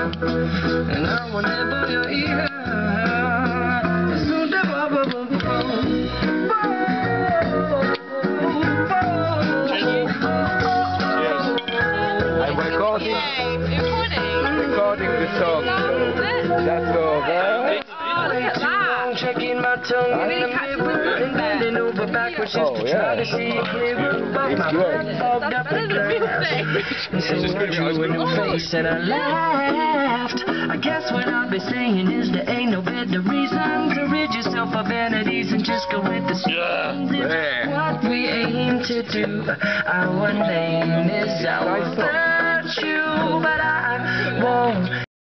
and I whenever you're here. I'm recording the song. That's all, right? Checking my tongue in the mirror and bending over backwards just to try to see it clearer. But my head fogged up and and so I drew a new face and I laughed. I guess what I'll be saying is there ain't no better reason to rid yourself of vanities and just go with the streams. It's what we aim to do. Our name is our virtue, but I won't